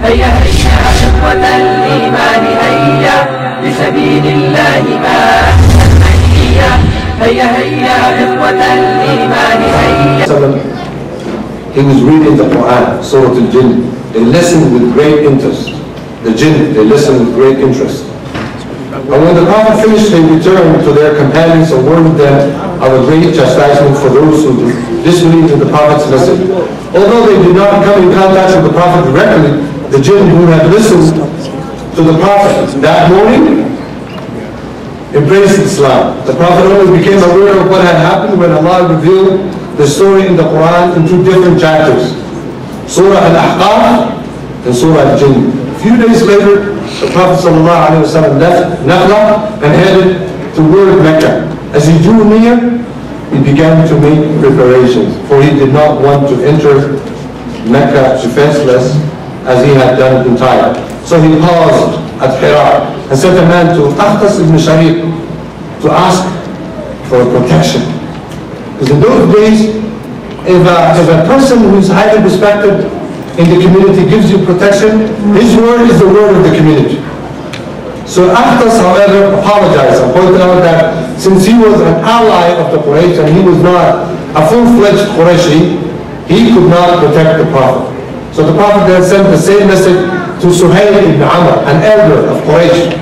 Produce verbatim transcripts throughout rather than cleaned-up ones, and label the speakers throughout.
Speaker 1: هيا هيا إخوة الإيمان هيا لسبيل الله ما هيا هيا هيا إخوة الإيمان هيا.
Speaker 2: He was reading the Quran, Surah Al-Jinn. They listened with great interest. The Jinn, they listened with great interest. And when the Prophet finished, they returned to their companions and warned them of a great chastisement for those who disbelieved in the Prophet's message. Although they did not come in contact with the Prophet directly, the Jinn who had listened to the Prophet that morning embraced Islam. The Prophet only became aware of what had happened when Allah revealed the story in the Quran in two different chapters, Surah Al-Ahqaf and Surah Al-Jinn. A few days later, the Prophet ﷺ left Nakhla and headed toward Mecca. As he drew near, he began to make preparations, for he did not want to enter Mecca defenseless as he had done in Tyre. So he paused at Hira and sent a man to Akhtas ibn Shariq to ask for protection. Because in those days, if a, if a person who is highly respected in the community gives you protection, his word is the word of the community. So Akhtas, however, apologized and pointed out that since he was an ally of the Quraysh and he was not a full-fledged Qurayshi, he could not protect the Prophet. So the Prophet then sent the same message to Suhail ibn Amr, an elder of Quraysh.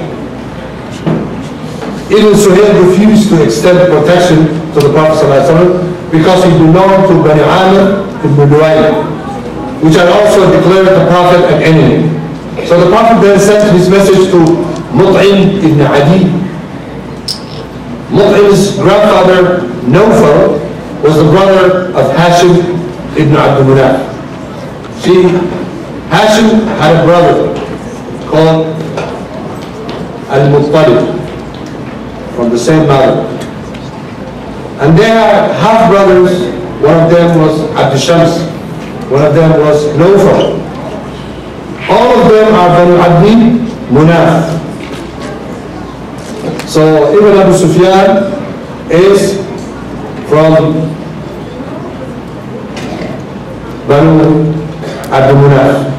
Speaker 2: Even Suhail refused to extend protection to the Prophet ﷺ because he belonged to Bani Amr ibn Luay, which had also declared the Prophet an enemy. So the Prophet then sent his message to Mut'im ibn Adi. Mut'im's grandfather, Nawfal, was the brother of Hashim ibn Abdul Manaf. See, Hashim had a brother called Al-Muttalib, from the same mother. And they are half-brothers. One of them was Abd Shams, one of them was Nawfal. All of them are Banu Abdi Munaf. So Ibn Abu Sufyan is from Banu Abdi Munaf.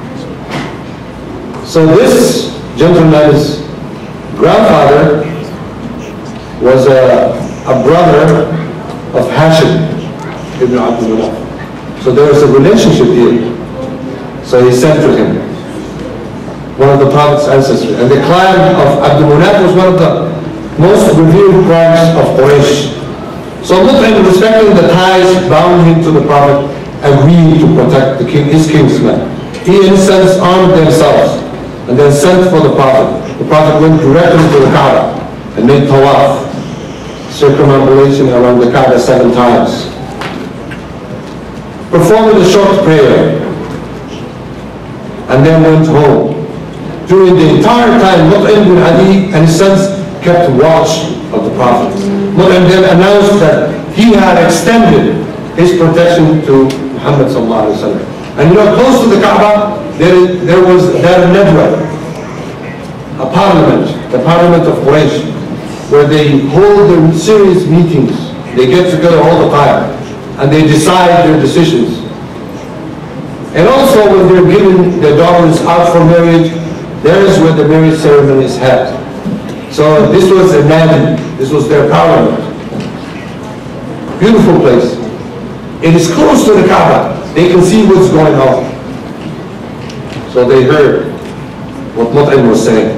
Speaker 2: So this gentleman's grandfather was a, a brother of Hashim ibn Abdul Manaf. So there was a relationship here. So he sent to him one of the Prophet's ancestors. And the clan of Abdul Manaf was one of the most revered clans of Quraysh. So Mut'im, respecting the ties bound him to the Prophet, agreed to protect the king, his kinsmen. He and his sons armed themselves and then sent for the Prophet. The Prophet went directly to the Kaaba and made tawaf, circumambulation around the Kaaba seven times, performed a short prayer, and then went home. During the entire time, Mut'im bin Adi and his sons kept watch of the Prophet. Mut'im then announced that he had extended his protection to Muhammad sallallahu alaihi wasallam. And you know, close to the Kaaba, there, there was Dar Nadwa, a parliament, the parliament of Quraysh, where they hold their serious meetings. They get together all the time, and they decide their decisions. And also when they're giving their daughters out for marriage, there is where the marriage ceremony is held. So this was a Nadi, this was their parliament. Beautiful place. It is close to the Kaaba. They can see what's going on. So they heard what Mut'im was saying.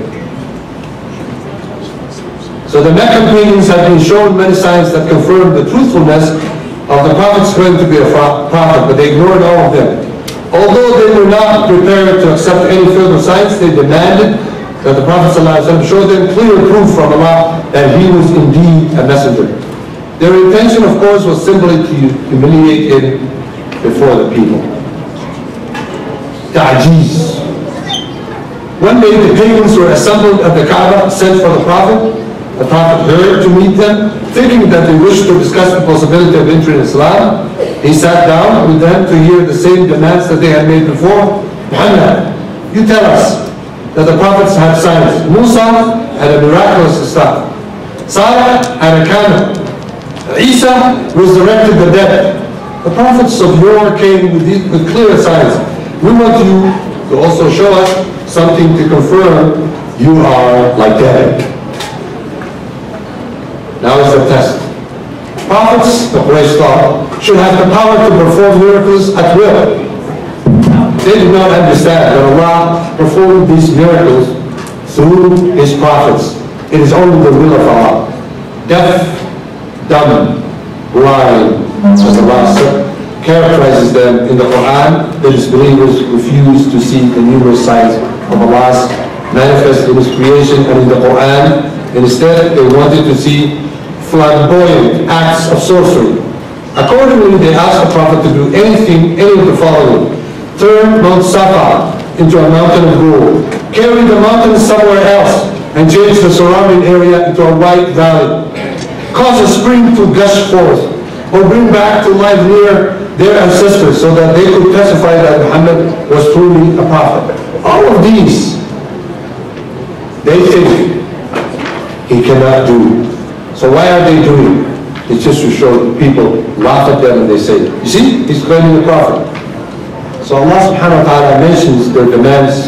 Speaker 2: So the Meccan pagans had been shown many signs that confirmed the truthfulness of the Prophet's claim to be a prophet, but they ignored all of them. Although they were not prepared to accept any further signs, they demanded that the Prophet ﷺ show them clear proof from Allah that he was indeed a messenger. Their intention, of course, was simply to humiliate him before the people. Ta'jiz. One day the pagans were assembled at the Kaaba, sent for the Prophet. The Prophet heard to meet them, thinking that they wished to discuss the possibility of entering Islam. He sat down with them to hear the same demands that they had made before. Muhammad, you tell us that the prophets had signs. Musa had a miraculous staff. Salih had a camel. Isa resurrected the dead. The prophets of yore came with, these, with clear signs. We want you to also show us something to confirm you are like them. Now is the test. Prophets, the Quraysh thought, should have the power to perform miracles at will. They did not understand that Allah performed these miracles through His prophets. It is only the will of Allah. Deaf, dumb, blind, as Allah characterizes them in the Quran, the disbelievers refuse to see the numerous signs of Allah's manifest in His creation and in the Quran. Instead, they wanted to see flamboyant acts of sorcery. Accordingly, they asked the Prophet to do anything, any of the following: turn Mount Safa into a mountain of gold, carry the mountain somewhere else, and change the surrounding area into a white valley, cause a spring to gush forth, or bring back to life near their ancestors so that they could testify that Muhammad was truly a prophet. All of these, they think he cannot do. So why are they doing it? It's just to show people, laugh at them, and they say, you see, he's claiming a prophet. So Allah subhanahu wa ta'ala mentions their demands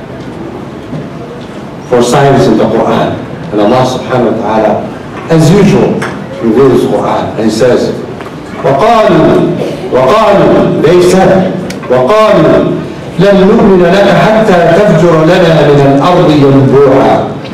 Speaker 2: for signs in the Quran. And Allah subhanahu wa ta'ala, as usual, reveals the Quran. And He says, وَقَالُوا وَقَالُوا They said, وَقَالُوا لَنْ نُؤْمِنَ لَكَ حَتَّى تَفْجُرَ لَنَا مِنَ الْأَرْضِ يَنْبُوعًا.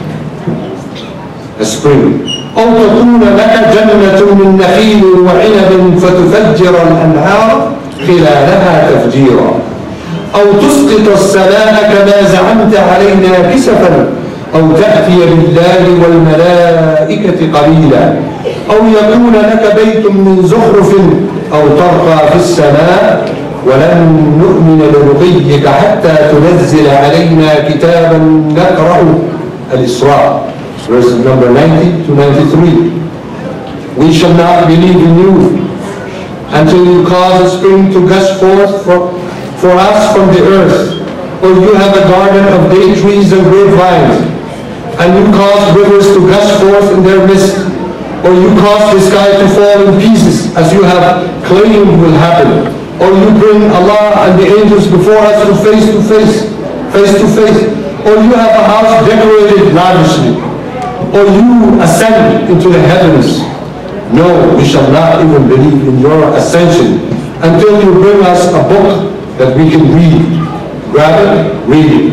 Speaker 2: A spring. أو تكون لك جنة من نخيل وعنب فتفجر الأنهار خلالها تفجيرا أو تسقط السماء كما زعمت علينا كسفا أو تأتي بالله والملائكة قبيلا أو يكون لك بيت من زخرف أو ترقى في السماء ولن نؤمن لرقيك حتى تنزل علينا كتابا نقرأه. الإسراء verses number ninety to ninety-three. We shall not believe in you until you cause a spring to gush forth for, for us from the earth, or you have a garden of date trees and grapevines, and you cause rivers to gush forth in their midst, or you cause the sky to fall in pieces as you have claimed will happen, or you bring Allah and the angels before us to face to face, face to face, or you have a house decorated lavishly, or you ascend into the heavens. No, we shall not even believe in your ascension until you bring us a book that we can read. Grab it, read it.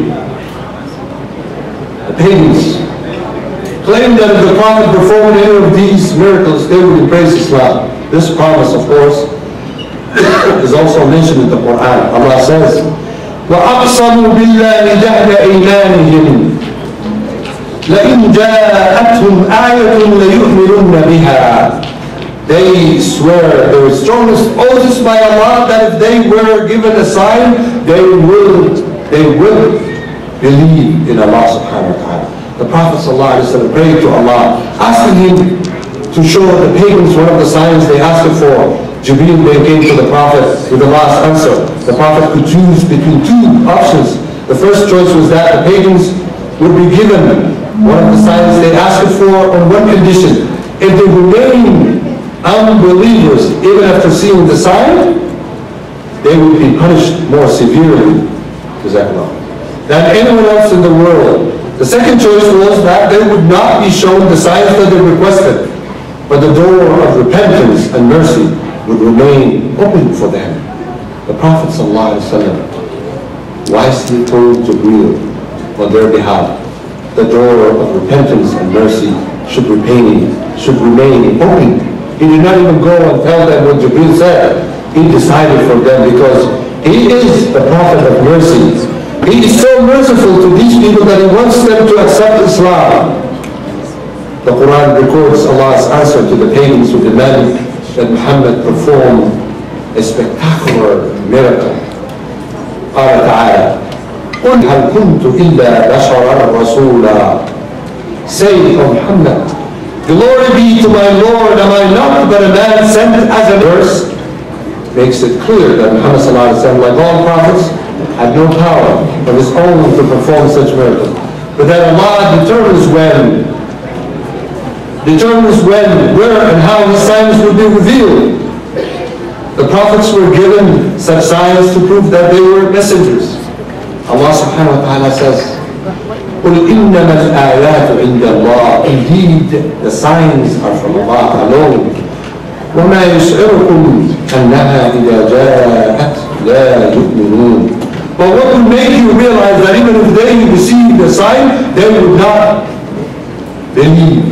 Speaker 2: The pagans claim that if the Prophet performed any of these miracles, they would embrace Islam. This promise, of course, is also mentioned in the Quran. Allah says, وَأَقْسَمُوا بِاللَّهِ جَهْدَ أَيْمَانِهِمْ لَإِنْ جَاءَتْهُمْ آيَةٌ لَيُؤْمِنُنَّ بِهَا. They swear their strongest oaths by Allah that if they were given a sign, they will, they will believe in Allah subhanahu wa ta'ala. The Prophet sallallahu alaihi wasallam prayed to Allah, asking Him to show the pagans one of the signs they asked Him for. Jibreel then came to the Prophet with the last answer. The Prophet could choose between two options. The first choice was that the pagans would be given one of the signs they asked for on one condition: if they remain unbelievers even after seeing the sign, they would be punished more severely than anyone else in the world. The second choice was that they would not be shown the signs that they requested, but the door of repentance and mercy would remain open for them. The Prophet ﷺ wisely told Jibreel on their behalf, the door of repentance and mercy should remain, should remain open. He did not even go and tell them what Jibreel said. He decided for them because He is the Prophet of mercy. He is so merciful to these people that He wants them to accept Islam. The Quran records Allah's answer to the pagans who demanded that Muhammad perform a spectacular miracle. قال تعالى قل هل كنت إلا بشرا رسولا. Say, O Muhammad, glory be to my Lord, am I not but a man sent as a verse? Makes it clear that Muhammad sallallahu alaihi wasallam, like all prophets, had no power of his own to perform such miracles, but that Allah determines when, determines when, where, and how His signs will be revealed. The prophets were given such signs to prove that they were messengers. Allah subhanahu wa ta'ala says, قُلْ إِنَّمَا الْآيَاتُ عِنْدَ اللَّهِ. Indeed, the signs are from Allah alone. وَمَا يُشْعِرُكُمْ أَنَّهَا إِذَا جَاءَتْ لَا يُؤْمِنُونَ. But what will make you realize that even if they receive the sign, they would not believe.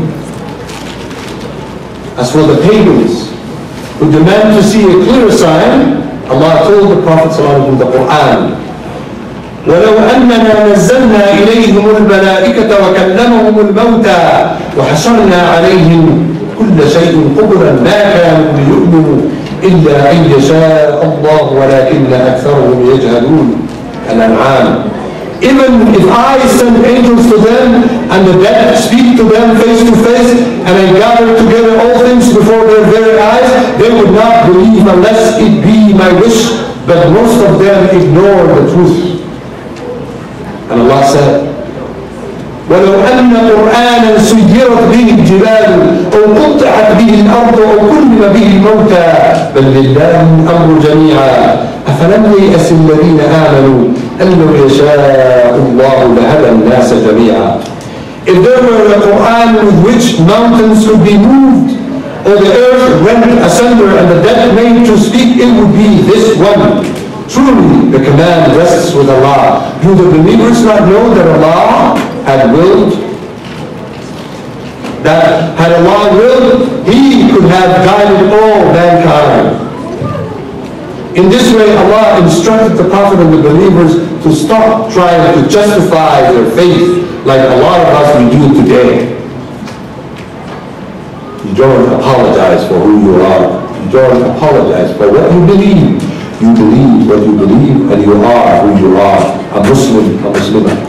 Speaker 2: As for the pagans who demand to see a clear sign, Allah told the Prophet ﷺ in the Quran, وَلَوْ أَنَّنَا نَزَّلْنَا إِلَيْهِمُ الْمَلَائِكَةَ وَكَلَّمَهُمُ الْمَوْتَى وَحَشَرْنَا عَلَيْهِمْ كُلَّ شَيْءٍ قُبُلًا مَا كَانُوا لِيُؤْمِنُوا إِلَّا أَنْ يَشَاءَ اللَّهُ وَلَكِنَّ أَكْثَرَهُم يَجْهَلُونَ. Al-An'am. Even if I send angels to them and the dead speak to them face to face and I gather together all things before their very eyes, they would not believe unless it be my wish, but most of them ignore the truth. And Allah said, وَلَوْ أَنَّ قُرْآنًا سُيِّرَتْ بِهِ الْجِبَالُ أَوْ قُطِّعَتْ بِهِ الْأَرْضُ أَوْ كُلِّمَ بِهِ الْمَوْتَى بَلْ لِلَّهِ الْأَمْرُ جَمِيعًا أَفَلَمْ يَيْأَسِ الَّذِينَ آمَنُوا أَن لَّوْ يَشَاءُ اللَّهُ لَهَدَى النَّاسَ جَمِيعًا. If there were a Qur'an with which mountains could be moved, or the earth rent asunder and the dead made to speak, it would be this one. Truly, the command rests with Allah. Do the believers not know that Allah had willed? That had Allah willed, He could have guided all mankind. In this way, Allah instructed the Prophet and the believers to stop trying to justify their faith like a lot of us we do today. You don't apologize for who you are. You don't apologize for what you believe. You believe what you believe and you are who you are. A Muslim, a Muslimah.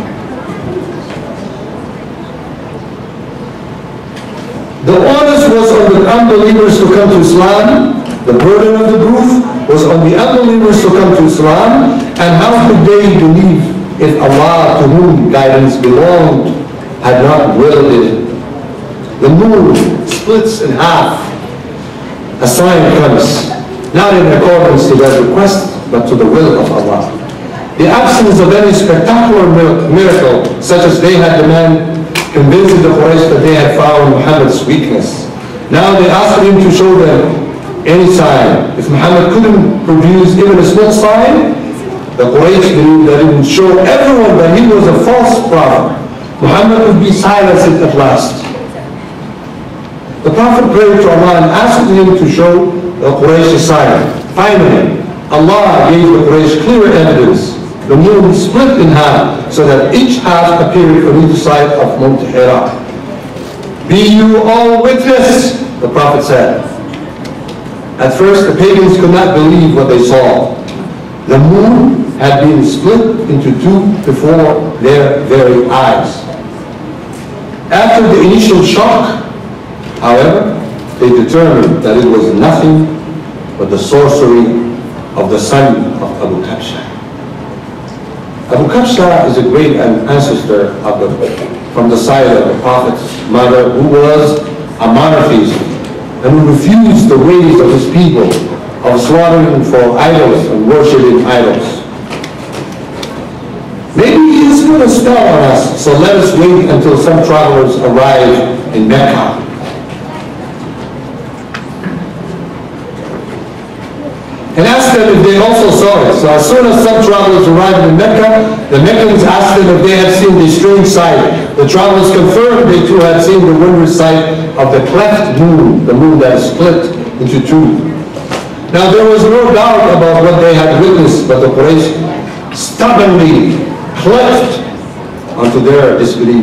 Speaker 2: The onus was on the unbelievers to come to Islam. The burden of the proof was on the unbelievers to come to Islam. And how could they believe if Allah, to whom guidance belonged, had not willed it? The moon splits in half. A sign comes, not in accordance to their request, but to the will of Allah. The absence of any spectacular miracle, such as they had demanded, convinced the Quraysh that they had found Muhammad's weakness. Now they asked him to show them any sign. If Muhammad couldn't produce even a small sign, the Quraysh believed that it would show everyone that he was a false prophet. Muhammad would be silenced at last. The Prophet prayed to Allah and asked him to show the Quraysh a sign. Finally, Allah gave the Quraysh clear evidence. The moon split in half so that each half appeared on either side of Mount Hira. Be you all witness, the Prophet said. At first, the pagans could not believe what they saw. The moon had been split into two before their very eyes. After the initial shock, however, they determined that it was nothing but the sorcery of the son of Abu Kabsha. Abu Kabsha is a great ancestor of the, from the side of the Prophet's mother, who was a monotheist and who refused the ways of his people of slaughtering for idols and worshipping idols. Maybe he has put a spell on us, so let us wait until some travelers arrive in Mecca. And asked them if they also saw it. So as soon as some travelers arrived in Mecca, the Meccans asked them if they had seen the strange sight. The travelers confirmed they too had seen the wondrous sight of the cleft moon, the moon that is split into two. Now there was no doubt about what they had witnessed, but the Quraysh stubbornly cleft onto their disbelief.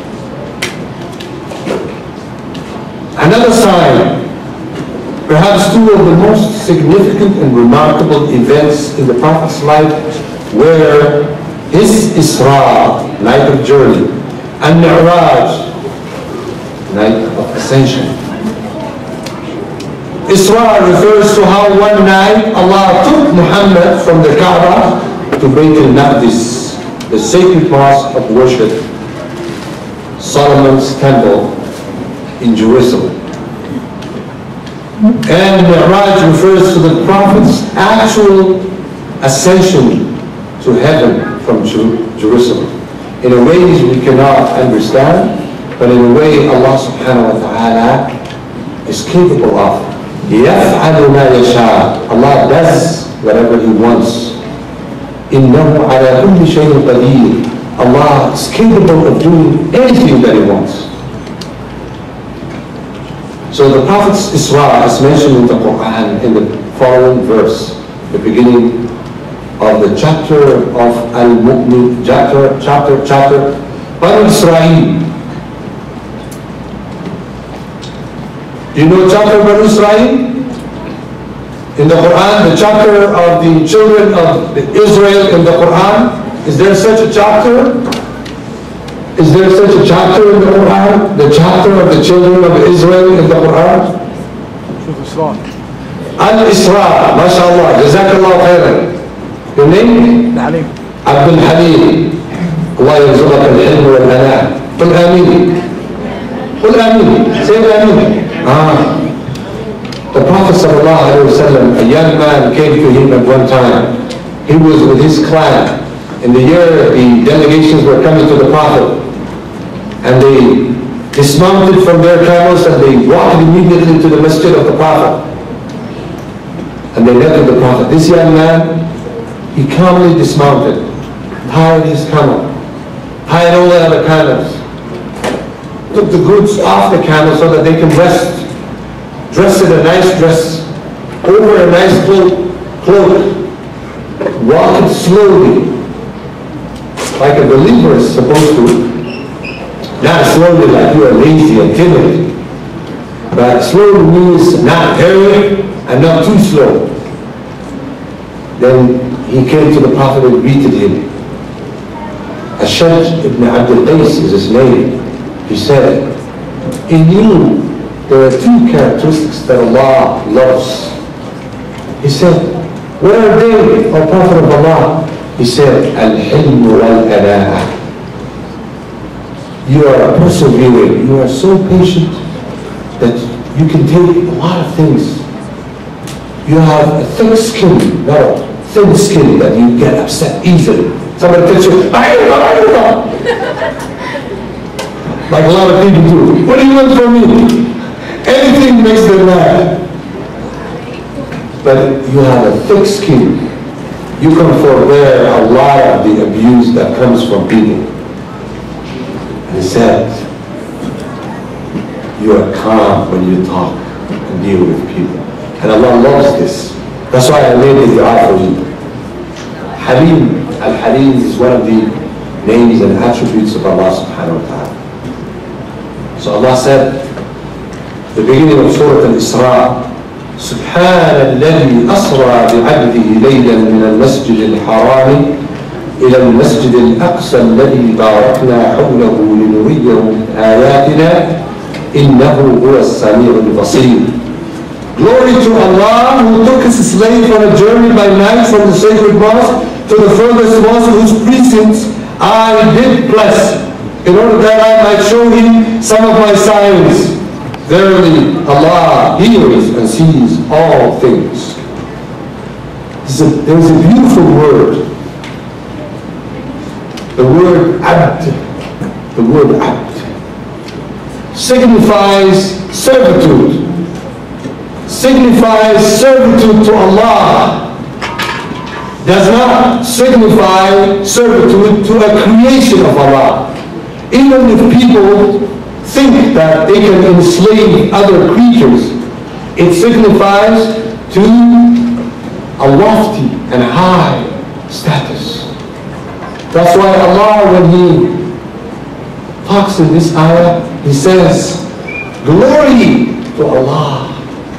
Speaker 2: Another sign, perhaps two of the most significant and remarkable events in the Prophet's life were his Isra, night of journey, and Mi'raj, night of ascension. Isra refers to how one night Allah took Muhammad from the Kaaba to Bayt al-Maqdis, the sacred mosque of worship, Solomon's temple in Jerusalem. And Mi'raj refers to the Prophet's actual ascension to heaven from Jerusalem in a ways we cannot understand, but in a way Allah subhanahu wa ta'ala is capable of. يَفْعَلُ مَا يَشَاءُ. Allah does whatever He wants. إِنَّهُ عَلَى كُلِّ شَيْءٍ قَدِيرٌ. Allah is capable of doing anything that He wants. So the Prophet's Isra is mentioned in the Quran in the following verse, the beginning of the chapter of Al-Mu'min, chapter, chapter, chapter, Banu Israel. Do you know chapter Banu Israel? In the Quran, the chapter of the children of Israel in the Quran, is there such a chapter? Is there such a chapter in the Quran? The chapter of the children of Israel in the Quran? Al-Isra, mashallah, jazakallah khairan. Your name?
Speaker 3: Halim.
Speaker 2: Abdul Halim. Allah yarzuqak al-hilm wal-ana. Qul ameen. Qul ameen. Say ameen. Ah. The Prophet sallallahu alayhi wa sallam, a young man came to him at one time. He was with his clan. In the year the delegations were coming to the Prophet, and they dismounted from their camels and they walked immediately to the masjid of the Prophet. And they met with the Prophet. This young man, he calmly dismounted, tied his camel, tied all the other camels, took the goods off the camel so that they can rest, dressed in a nice dress, over a nice cloak, cloak, walking slowly, like a believer is supposed to. Not slowly like you are lazy and timid, but slowly means not hurry and not too slow. Then he came to the Prophet and greeted him. Ashaj ibn Abdul Qais is his name. He said, in you there are two characteristics that Allah loves. He said, what are they, O Prophet of Allah? He said, Al-Hilm wal-Anaa. You are persevering, you are so patient that you can take a lot of things. You have a thick skin, not a thin skin that you get upset easily. Somebody tells you, I don't know. Like a lot of people do. What do you want from me? Anything makes them mad. But you have a thick skin. You can forbear a lot of the abuse that comes from people. And he said, you are calm when you talk and deal with people. And Allah loves this. That's why I made the dua for you. Halim, Al-Halim is one of the names and attributes of Allah subhanahu wa ta'ala. So Allah said, the beginning of Surah Al-Isra, سبحان الذي أسرى بعبده ليلا من المسجد الحرام إلى المسجد الأقصى الذي باركنا حوله لنريه من آياتنا إنه هو السميع البصير. Glory to Allah who took his slave on a journey by night from the sacred mosque to the furthest mosque whose precincts I did bless, in order that I might show him some of my signs. Verily, Allah hears and sees all things. There's a, there's a beautiful word. The word abd. The word abd signifies servitude. Signifies servitude to Allah. Does not signify servitude to a creation of Allah. Even if people think that they can enslave other creatures, it signifies to a lofty and high status. That's why Allah, when He talks in this ayah, He says, glory to Allah.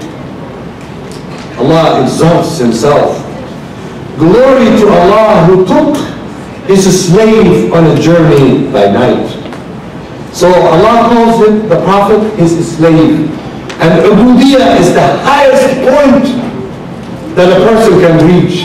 Speaker 2: Allah exalts Himself. Glory to Allah who took His slave on a journey by night. So Allah calls him, the Prophet, his slave. And Ubudiyyah is the highest point that a person can reach.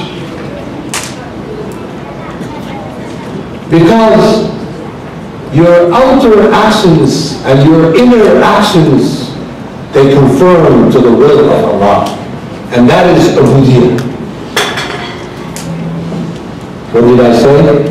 Speaker 2: Because your outer actions and your inner actions, they conform to the will of Allah. And that is Ubudiyyah. What did I say?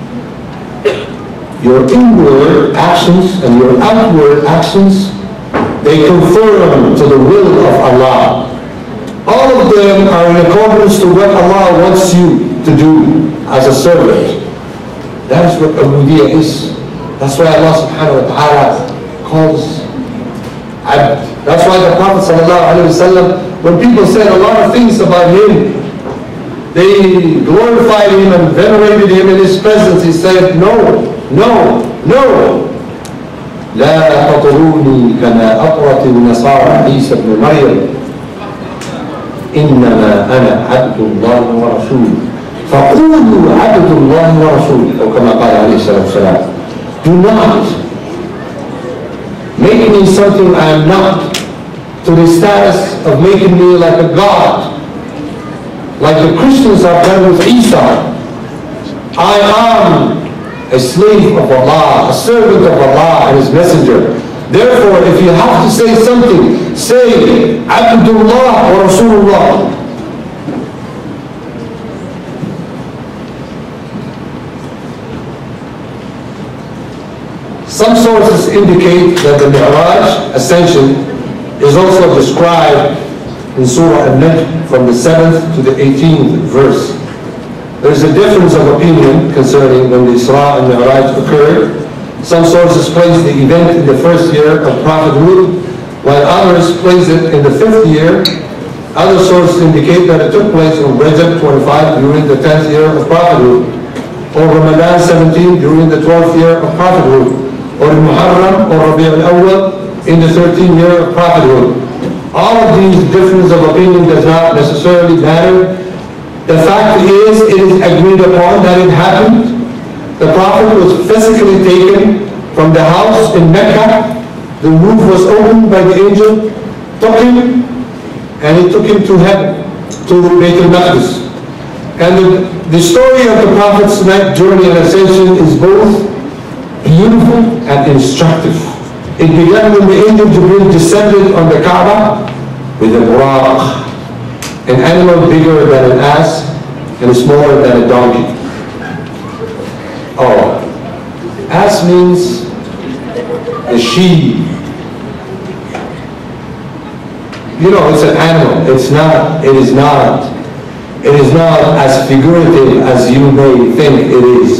Speaker 2: Your inward actions and your outward actions, they conform to the will of Allah. All of them are in accordance to what Allah wants you to do as a servant. That is what Ubudiyya is. That's why Allah subhanahu wa ta'ala calls Abd. That's why the Prophet sallallahu alayhi wa sallam, when people said a lot of things about him, they glorified him and venerated him in his presence. He said, no, no, no. لا تطروني كما أطرت النصارى عيسى ابن مريم إنما أنا عبد الله ورسوله فقولوا عبد الله ورسوله أو كما قال عليه الصلاة والسلام. Do not make me something I am not, to the status of making me like a god, like the Christians have done with Isa. I am a slave of Allah, a servant of Allah and His messenger. Therefore, if you have to say something, say Abdullah wa Rasulullah. Some sources indicate that the Mi'raj, ascension, is also described in Surah An-Najm from the seventh to the eighteenth verse. There is a difference of opinion concerning when the Isra and Mi'raj occurred. Some sources place the event in the first year of prophethood, while others place it in the fifth year. Other sources indicate that it took place on Rajab twenty-five during the tenth year of prophethood, or Ramadan seventeen during the twelfth year of prophethood, or in Muharram or Rabi' al-Awwal in the thirteenth year of prophethood. All of these differences of opinion does not necessarily matter. The fact is, it is agreed upon that it happened. The Prophet was physically taken from the house in Mecca. The roof was opened by the angel, took him, and he took him to heaven, to Bayt al-Maqdis. And the, the story of the Prophet's night journey and ascension is both beautiful and instructive. It began when the angel Jibreel descended on the Kaaba with a buraq, an animal bigger than an ass and smaller than a donkey. Oh, ass means a she. You know, it's an animal. It's not, it is not, it is not as figurative as you may think it is.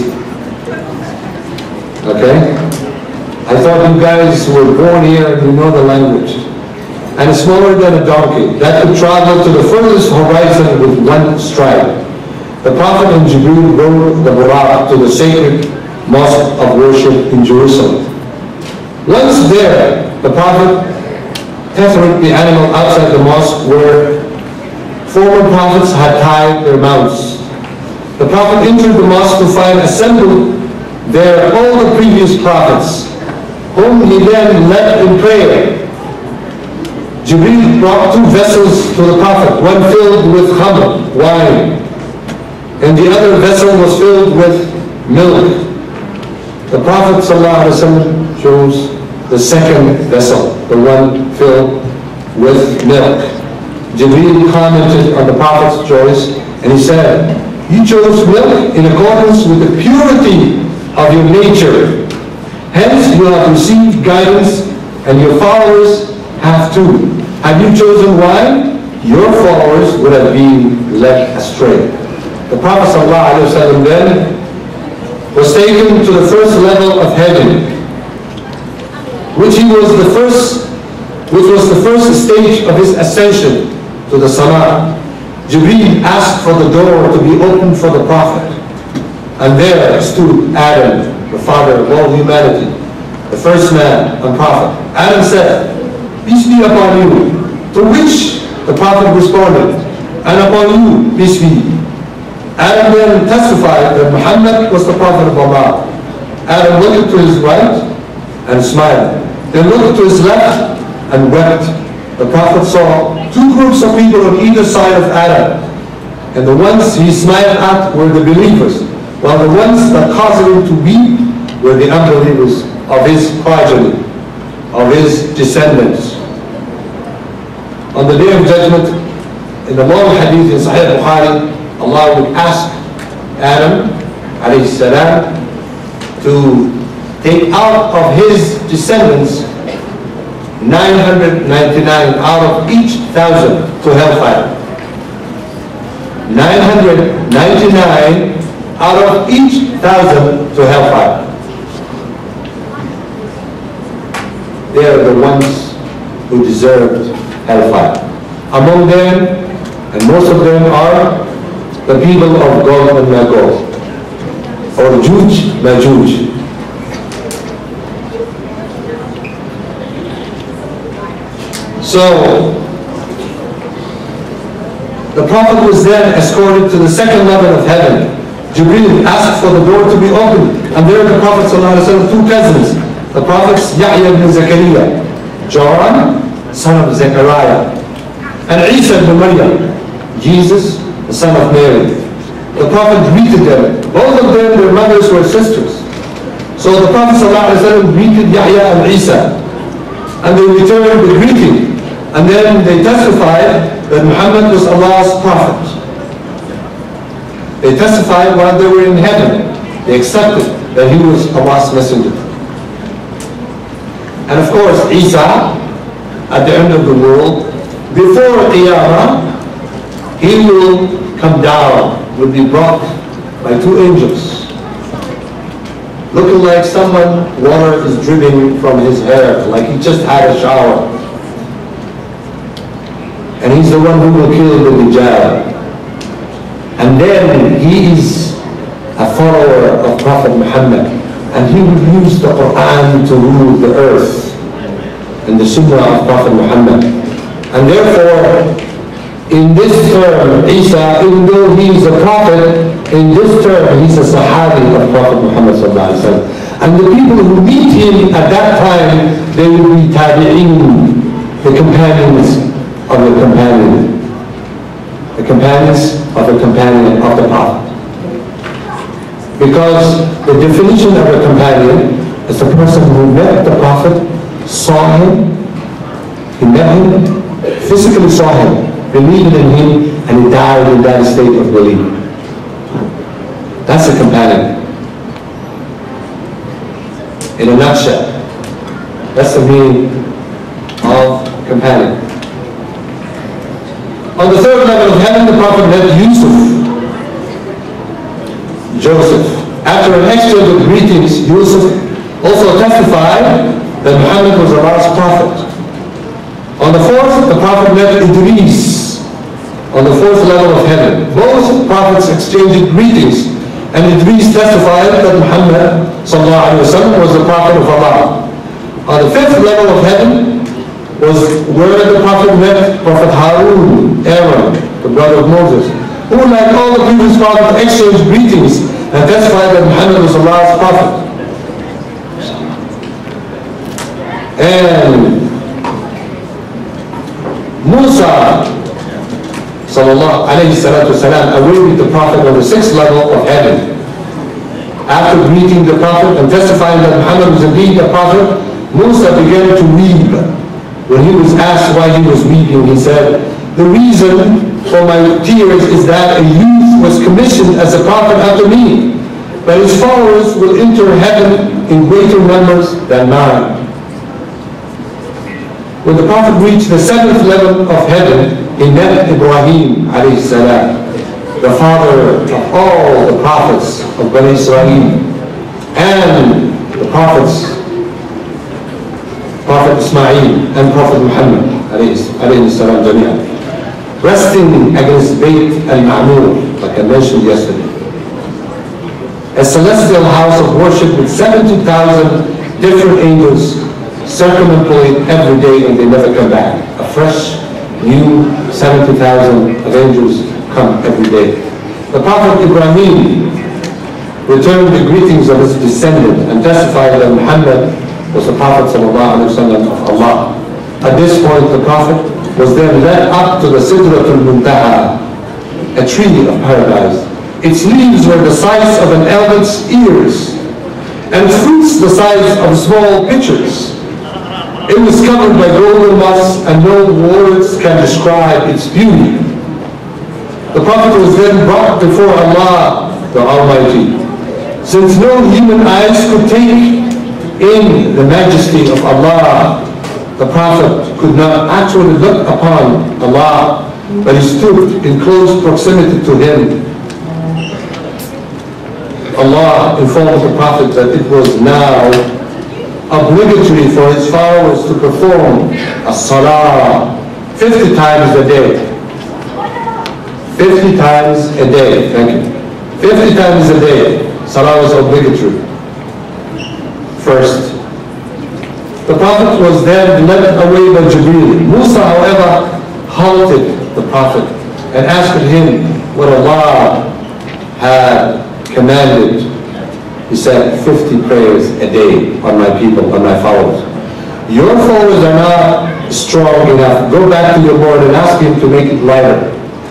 Speaker 2: Okay? I thought you guys were born here and you know the language. And it's smaller than a donkey that could travel to the furthest horizon with one stride. The Prophet and Jibreel rode the buraq to the sacred mosque of worship in Jerusalem. Once there, the Prophet tethered the animal outside the mosque where former prophets had tied their mounts. The Prophet entered the mosque to find assembled there all the previous prophets, whom he then led in prayer. Jibreel brought two vessels to the Prophet, one filled with khamr, wine, and the other vessel was filled with milk. The Prophet ﷺ chose the second vessel, the one filled with milk. Jibreel commented on the Prophet's choice, and he said, "You chose milk in accordance with the purity of your nature. Hence you have received guidance, and your followers have too. Had you chosen wine, your followers would have been led astray." The Prophet ﷺ then was taken to the first level of heaven, which he was the first, which was the first stage of his ascension to the Sama. Jibreel asked for the door to be opened for the Prophet, and there stood Adam, the father of all humanity, the first man and prophet. Adam said, "Peace be upon you," to which the Prophet responded, "And upon you, peace be." Adam then testified that Muhammad was the Prophet of Allah. Adam looked to his right and smiled, then looked to his left and wept. The Prophet saw two groups of people on either side of Adam, and the ones he smiled at were the believers, while the ones that caused him to weep were the unbelievers of his progeny, of his descendants. On the Day of Judgment, in the long hadith in Sahih Bukhari, Allah would ask Adam alayhi salam to take out of his descendants nine hundred ninety-nine out of each thousand to hellfire. nine hundred ninety-nine out of each thousand to hellfire. They are the ones who deserved hellfire. Among them, and most of them are the people of Gog and Magog, or Juj, Majuj. So, the Prophet was then escorted to the second level of heaven. Jibreel asked for the door to be opened, and there the Prophet ﷺ, two cousins, the Prophets Yahya ibn Zakaria, John, son of Zechariah, and Isa ibn Maryam, Jesus, the son of Mary. The Prophet greeted them. Both of them, their mothers were sisters. So the Prophet ﷺ greeted Yahya and Isa, and they returned the greeting. And then they testified that Muhammad was Allah's prophet. They testified while they were in heaven. They accepted that he was Allah's messenger. And of course, Isa, at the end of the world, before Qiyamah, he will come down, will be brought by two angels, looking like someone, water is dripping from his hair, like he just had a shower. And he's the one who will kill the Dajjal. And then he is a follower of Prophet Muhammad, and he will use the Quran to rule the earth and the Sunnah of Prophet Muhammad. And therefore, in this term, Isa, even though he is a prophet, in this term he's a Sahabi of Prophet Muhammad sallallahu alaihi wasallam. And the people who meet him at that time, they will be tabi'in, the companions of the companion, the companions of the companion of the Prophet. Because the definition of a companion is the person who met the Prophet, saw him, he met him, physically saw him, believed in him, and he died in that state of belief. That's a companion. In a nutshell, that's the meaning of companion. On the third level of heaven, the Prophet met Yusuf, Joseph. After an exchange of greetings, Yusuf also testified that Muhammad was Allah's prophet. On the fourth, the Prophet met Idris, on the fourth level of heaven. Both prophets exchanged greetings, and Idris testified that Muhammad sallallahu alaihi wasallam was the prophet of Allah. On the fifth level of heaven was where the Prophet met Prophet Harun, Aaron, the brother of Moses, who, like all the previous prophets, exchanged greetings and testified that Muhammad was Allah's prophet. And Musa sallallahu alayhi salatu wasalam awaited the Prophet on the sixth level of heaven. After greeting the Prophet and testifying that Muhammad was indeed the Prophet, Musa began to weep. When he was asked why he was weeping, he said, "The reason for my tears is that a youth was commissioned as a prophet after me, but his followers will enter heaven in greater numbers than mine." When the Prophet reached the seventh level of heaven, he met Ibrahim alayhi salam, the father of all the prophets of Bani Israel, and the prophets, Prophet Ismail and Prophet Muhammad alayhi salam jami'an, resting against Bayt al-Ma'mur, like I mentioned yesterday. A celestial house of worship with seventy thousand different angels circumambulate every day, and they never come back. A fresh, new seventy thousand of angels come every day. The Prophet Ibrahim returned the greetings of his descendant and testified that Muhammad was the Prophet sallallahu alaihi wasallam of Allah. At this point, the Prophet was then led up to the Sidratul Muntaha, a tree of paradise. Its leaves were the size of an elephant's ears, and its fruits the size of small pitchers. It was covered by golden moss, and no words can describe its beauty. The Prophet was then brought before Allah the Almighty. Since no human eyes could take in the majesty of Allah, the Prophet could not actually look upon Allah, but he stood in close proximity to Him. Allah informed the Prophet that it was now obligatory for his followers to perform a salah fifty times a day. fifty times a day, thank you. fifty times a day, salah was obligatory. First. The Prophet was then led away by Jibreel. Musa, however, halted the Prophet and asked him what Allah had commanded. He said, fifty prayers a day on my people, on my followers. Your followers are not strong enough. Go back to your Lord and ask him to make it lighter.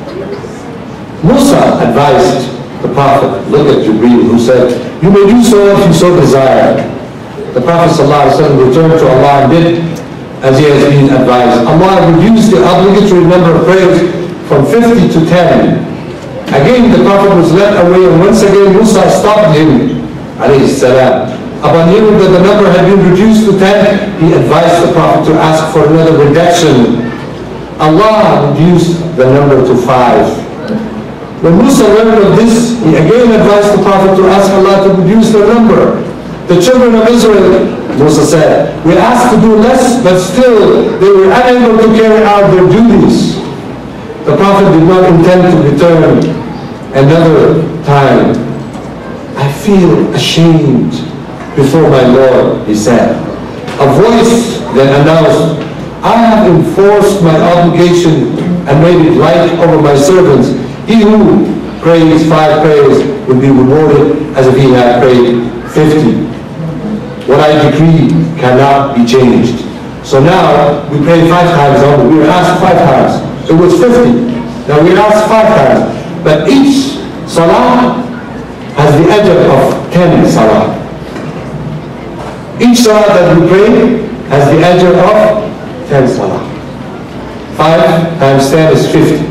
Speaker 2: Musa advised the Prophet, look at Jibreel, who said, you may do so if you so desire. The Prophet ﷺ returned to Allah and did as he has been advised. Allah reduced the obligatory number of prayers from fifty to ten. Again, the Prophet was led away, and once again Musa stopped him, alayhi salam. Upon hearing that the number had been reduced to ten, he advised the Prophet to ask for another reduction. Allah reduced the number to five. When Musa learned of this, he again advised the Prophet to ask Allah to reduce the number. The children of Israel, Musa said, we asked to do less, but still they were unable to carry out their duties. The Prophet did not intend to return another time. I feel ashamed before my Lord, he said. A voice then announced, I have enforced my obligation and made it light over my servants. He who prays five prayers will be rewarded as if he had prayed fifty. What I decree cannot be changed. So now we pray five times only. We were asked five times. It was fifty. Now we're asked five times. But each salah has the ajr of ten salah. Each salah that we pray has the ajr of ten salah. Five times ten is fifty.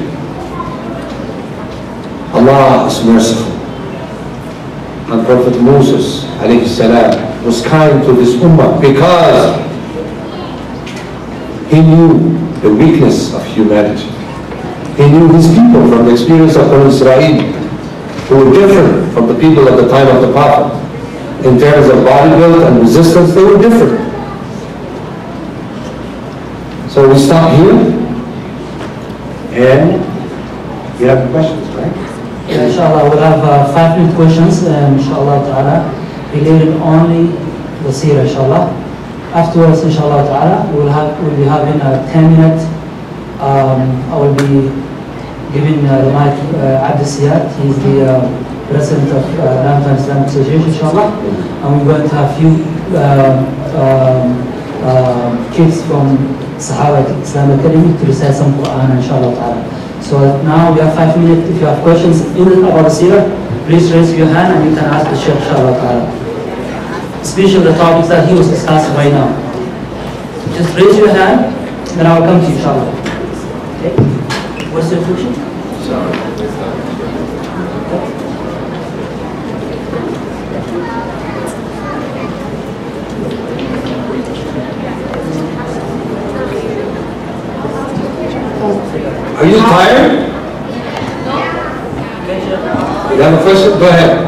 Speaker 2: Allah is merciful. And Prophet Moses alayhi salam was kind to this ummah because he knew the weakness of humanity. He knew his people from the experience of Bani Israel, who were different from the people at the time of the Prophet. In terms of body build and resistance, they were different. So we stop here, and you have questions, right?
Speaker 3: Yeah, inshallah, we'll have uh, five minute questions, um, inshallah ta'ala, related only the seerah, inshallah. Afterwards, inshallah ta'ala, we'll, have, we'll be having a ten minute, um, I will be giving uh, the mic uh, Abd Siyad. He's the uh, president of uh, Ramadan Islamic Association, inshallah. And we're going to have a few um, um, uh, kids from Sahaba Islamic Academy to recite some Quran, inshallah ta'ala. So now we have five minutes. If you have questions in about the seerah, please raise your hand and you can ask the Shaykh, inshallah ta'ala. Especially the topics that he was discussing right now. Just raise your hand, then I will come to you, inshallah. Okay? What's your question? Sorry.
Speaker 2: Are you tired? You have a question? Go ahead.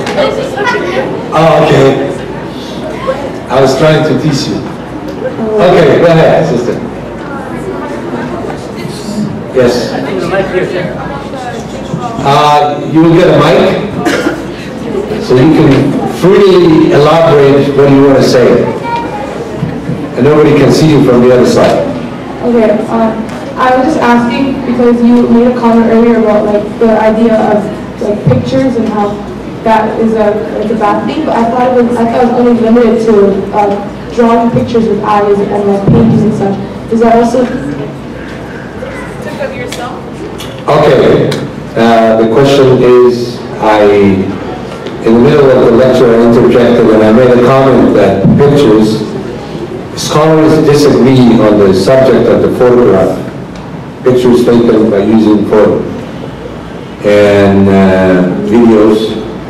Speaker 2: Oh, okay. I was trying to teach you. Okay, go ahead, sister. Yes. Uh, you will get a mic, so you can freely elaborate what you want to say. And nobody can see you from the other side.
Speaker 4: Okay, um, I was just asking because you made a comment earlier about like the idea of like pictures and how that is a like a bad thing, but I thought it was I thought it was only limited to uh, drawing pictures with eyes and like paintings and such. Is that also
Speaker 5: Took of yourself?
Speaker 2: Okay. Uh, the question is, I in the middle of the lecture I interjected and I made a comment that pictures, scholars disagree on the subject of the photograph. Pictures taken by using photo and uh, videos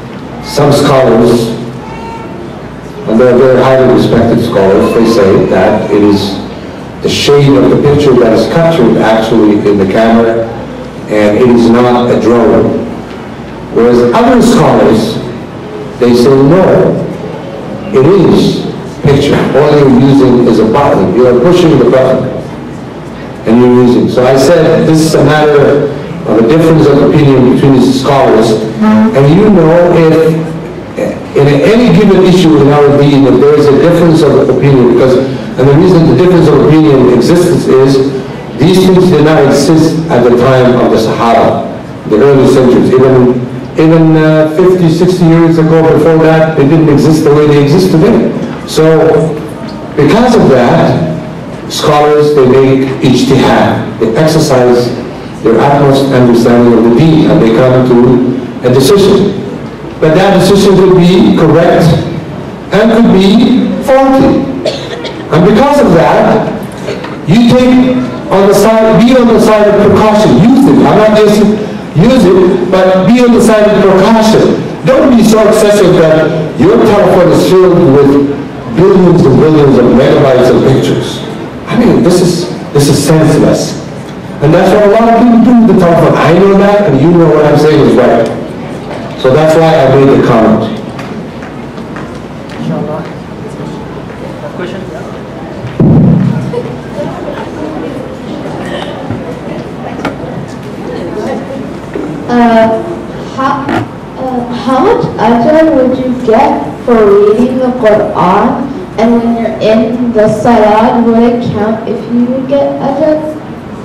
Speaker 2: some scholars, and they're very highly respected scholars, they say that it is the shade of the picture that is captured actually in the camera, and it is not a drone. Whereas other scholars, they say no, it is picture. All you're using is a button. You are pushing the button, and you're using. So I said this is a matter of a difference of opinion between the scholars, and you know if in any given issue in our deen, if there is a difference of opinion, because, and the reason the difference of opinion exists is, these things did not exist at the time of the Sahaba, the early centuries. Even, even uh, fifty, sixty years ago before that, they didn't exist the way they exist today. So, because of that, scholars, they make ijtihad. They exercise their utmost understanding of the deen, and they come to a decision. But that decision could be correct and could be faulty. And because of that, you take on the side, be on the side of precaution. Use it. I'm not just use it, but be on the side of precaution. Don't be so excessive that your telephone is filled with billions and billions of megabytes of pictures. I mean, this is this is senseless. And that's what a lot of people do with the telephone. I know that, and you know what I'm saying is right. So that's why I made the comment.
Speaker 3: Inshallah. Question?
Speaker 6: Uh, how, uh, how much ajr would you get for reading the Quran? And when you're in the salah, would it count if you would get ajr?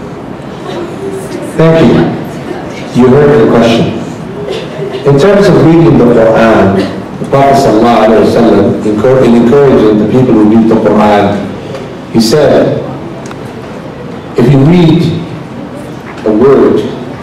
Speaker 2: Thank you. You heard the question. In terms of reading the Quran, the Prophet ﷺ, in encouraging the people who read the Quran, he said, if you read a word,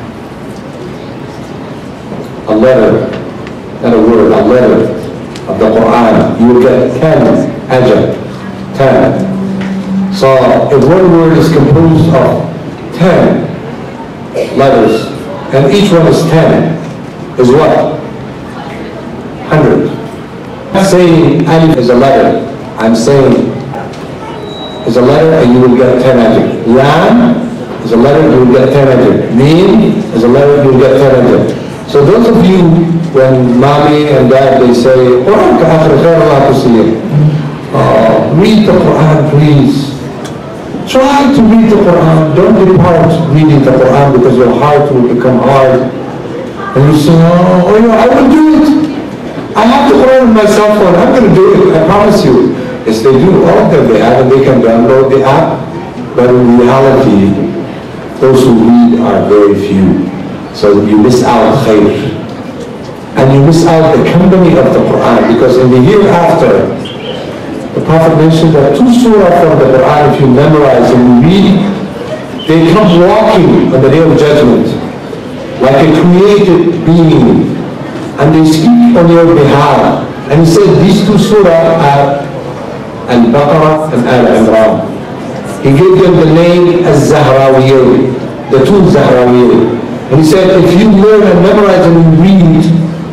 Speaker 2: a letter, not a word, a letter of the Quran, you will get ten ajr, ten. So if one word is composed of ten letters, and each one is ten, is what? Hundred. I'm saying alif is a letter. I'm saying is a letter and you will get ten ajr. Lam is a letter, you will get ten ajr. Meen is a letter, you will get ten ajr. So those of you, when mommy and dad, they say, Quran ka akhir khair Allah tusiyah. Read the Quran, please. Try to read the Quran. Don't depart reading the Quran because your heart will become hard. And you say, oh, oh yeah, I will do it. I have the Quran on my cell phone. I'm going to do it. I promise you. Yes, they do. All of them they have, and they can download the app. But in reality, those who read are very few. So you miss out khair. And you miss out the company of the Quran. Because in the hereafter, the Prophet mentioned that two surah from the Quran, if you memorize and you read, they come walking on the day of judgment like a created being, and they speak on your behalf. And he said these two surah are Al-Baqarah and Al-Imran. He gave them the name Al-Zahrawiyyin, the two Zahrawiyyin. And he said if you learn and memorize and you read,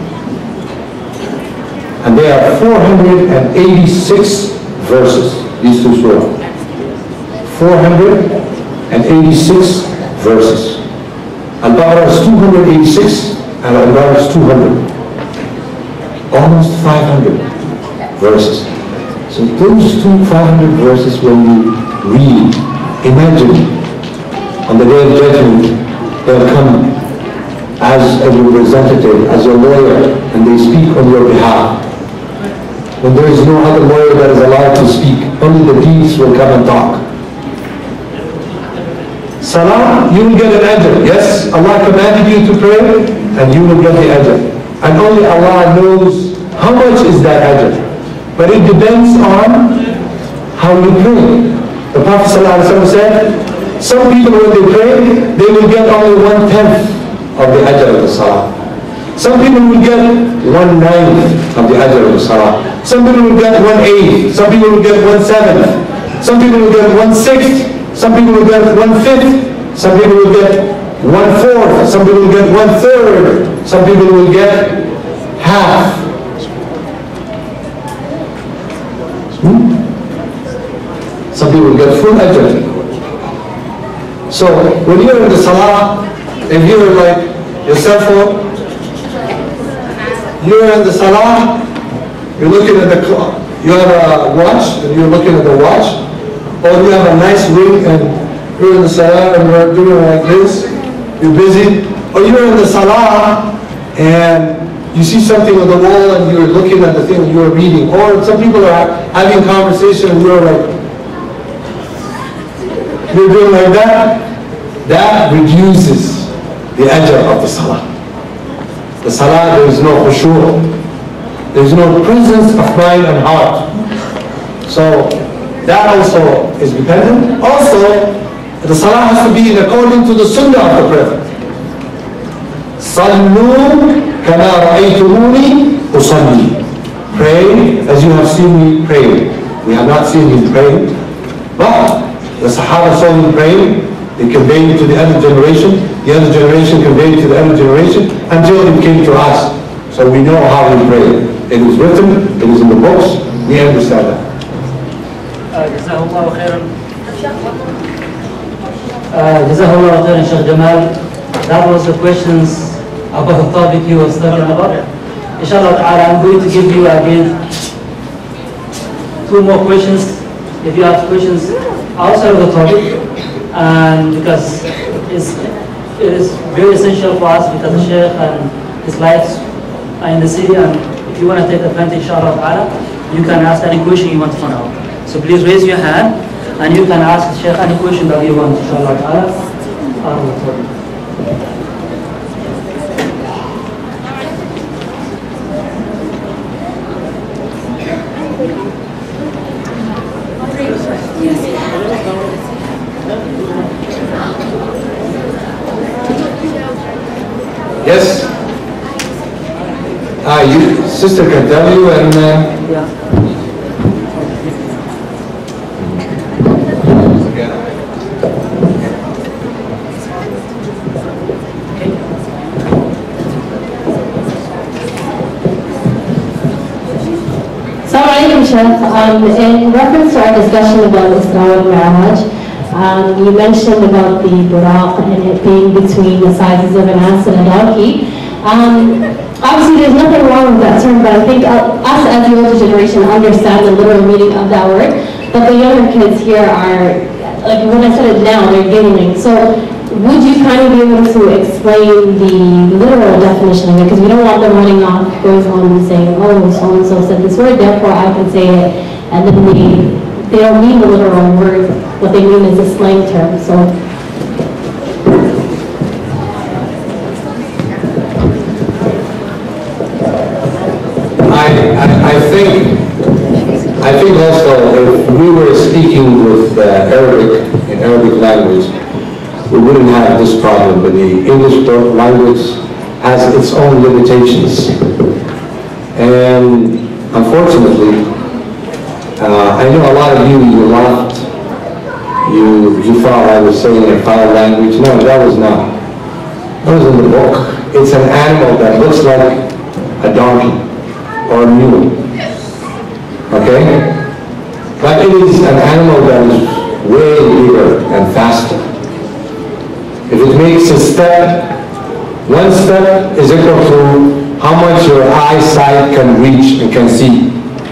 Speaker 2: and there are four hundred eighty-six verses, these two surah. four hundred eighty-six verses. Al-Baqarah is two hundred eighty-six and Al-Imran is two hundred. Almost five hundred verses. So those two five hundred verses when you read, imagine on the day of judgment they'll come as a representative, as a lawyer, and they speak on your behalf. When there is no other lawyer that is allowed to speak, only the deeds will come and talk. Salah, you will get an ajr. Yes, Allah commanded you to pray, and you will get the ajr. And only Allah knows how much is that ajr. But it depends on how you pray. The Prophet ﷺ said, some people when they pray, they will get only one-tenth of the ajr of the salah. Some people will get one-ninth of the ajr of the salah. Some people will get one-eighth. Some people will get one-seventh. Some people will get one-sixth. Some people will get one-fifth. Some people will get one-fourth. Some people will get one-third. Some people will get half. Hmm? Some people get full ajr. So when you're in the salah, if you're like your cell phone, you're in the salah, you're looking at the clock, you have a watch and you're looking at the watch, or you have a nice ring and you're in the salah and you're doing like this, you're busy, or you're in the salah and you see something on the wall and you're looking at the thing and you're reading, or some people are having conversation and you're like, you're doing like that, that reduces the ajr of the salah. The salah, there is no khushu', there is no presence of mind and heart. So that also is dependent. Also, the salah has to be in according to the sunnah of the Prophet. Sallu kama ra'aytumuni usalli. Pray as you have seen me pray. We have not seen him pray, but the Sahaba saw him praying. They conveyed it to the other generation. The other generation conveyed it to the other generation until it came to us. So we know how we pray. It is written, it is in the books, we understand that.
Speaker 3: Jazakallah khairan. Jazakallah khairan, Sheikh Jamal. That was the questions about the topic you was talking about. Inshallah ta'ala, I'm going to give you again two more questions. If you have questions outside of the topic, and because it's, it is very essential for us because the Sheikh and his lives are in the city, and if you want to take advantage, inshallah ta'ala, you can ask any question you want to find out. So please raise your hand and you can ask the Sheikh any question that you want, inshallah ta'ala, out of the topic.
Speaker 2: Yes? Ah, you, sister can tell you and... Uh,
Speaker 3: yeah.
Speaker 7: Um, in reference to our discussion about Isra and Mi'raj, um, you mentioned about the buraq and it being between the sizes of an ass and a donkey. Um, obviously there's nothing wrong with that term, but I think uh, us as the older generation understand the literal meaning of that word, but the younger kids here are, like when I said it now, they're giggling. So would you kind of be able to explain the literal definition of it? Because we don't want them running off, going home and saying, oh, so-and-so said this word, therefore I can say it. And then they, they don't mean the literal word. What they mean is a slang term. So.
Speaker 2: I, I, I think, I think also if we were speaking with uh, Arabic, in Arabic language, we wouldn't have this problem, but the English language has its own limitations. And unfortunately, uh, I know a lot of you, you laughed, you, you thought I was saying a foul language. No, that was not. That was in the book. It's an animal that looks like a donkey or a mule. Okay? But it is an animal that is way bigger and faster. If it makes a step, one step is equal to how much your eyesight can reach and can see.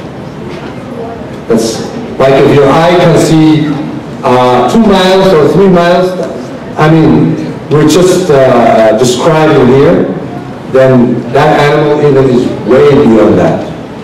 Speaker 2: That's like if your eye can see uh, two miles or three miles, I mean, we're just uh, describing here, then that animal even is way beyond that.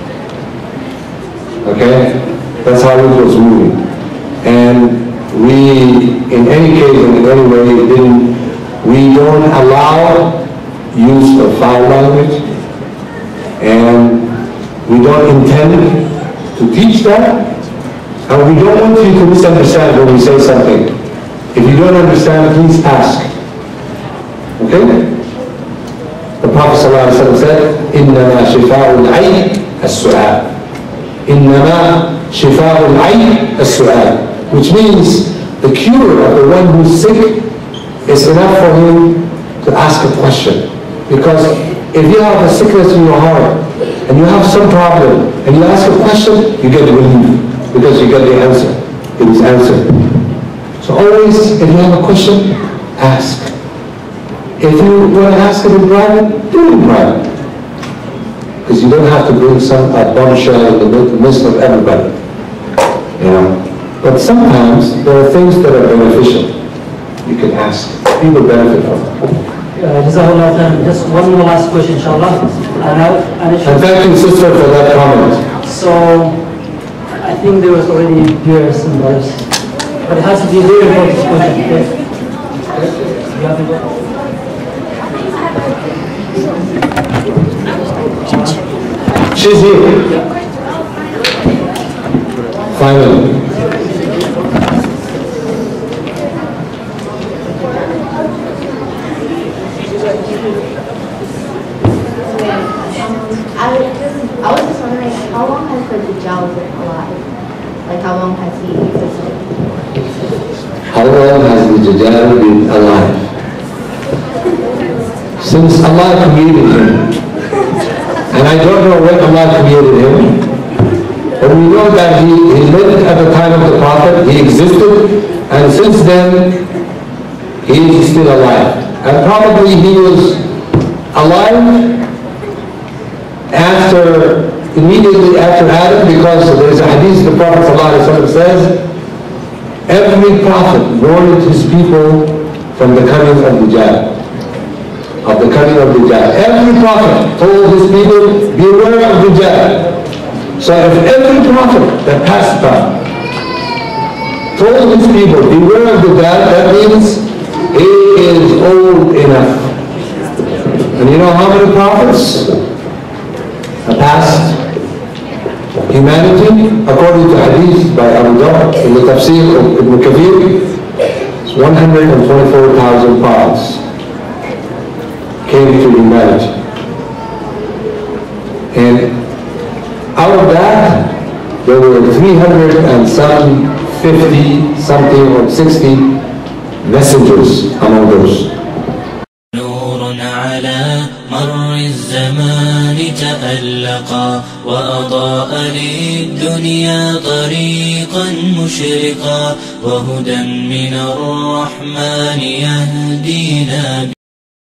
Speaker 2: Okay? That's how it was moving. And we, in any case, in any way, didn't, we don't allow use of foul language, and we don't intend to teach that, and we don't want you to misunderstand when we say something. If you don't understand, please ask. Okay? The Prophet ﷺ said, إِنَّمَا شِفَاءُ الْعَيْنِ السُّؤَالِ إِنَّمَا شِفَاءُ الْعَيْنِ السُّؤَالِ, which means the cure of the one who's sick is enough for him to ask a question. Because if you have a sickness in your heart and you have some problem and you ask a question, you get relief. because you get the answer. It is answered. So always, if you have a question, ask. If you want to ask it in private, do it in private. Because you don't have to bring some a bombshell in the midst of everybody. You know? But sometimes there are things that are beneficial. You can ask. People benefit from it.
Speaker 3: Uh, Jazakallah khair. Just one more last question, inshallah. And, I, and, it
Speaker 2: And thank you, sister, for that comment.
Speaker 3: So, I think there was already viewers and others. But it has to be a very important question. Yes. You have to go.
Speaker 2: She's here. Finally.
Speaker 6: I was just, I was just wondering, how long has the Dajjal been alive? Like, how long has he existed?
Speaker 2: How long has the Dajjal been alive? Since Allah created him. And I don't know when Allah created him. But we know that he, he lived at the time of the Prophet, he existed, and since then, he is still alive. And probably he was alive after, immediately after Adam, because there is a hadith the Prophet ﷺ says, every prophet warned his people from the coming of Dajjal. Of the coming of Dajjal. Every prophet told his people, beware of Dajjal. So if every prophet that passed by told his people, beware of Dajjal, that means he is old enough. And you know how many prophets have passed humanity? According to hadith by Abu Dawud in the tafsir of Ibn Kathir, it's one hundred twenty-four thousand prophets came to humanity. And out of that, there were three hundred and some fifty something or sixty messengers among those.
Speaker 8: نور على مر الزمان تألقا وأضاء للدنيا طريقا مشرقا وهدى من الرحمن يهدينا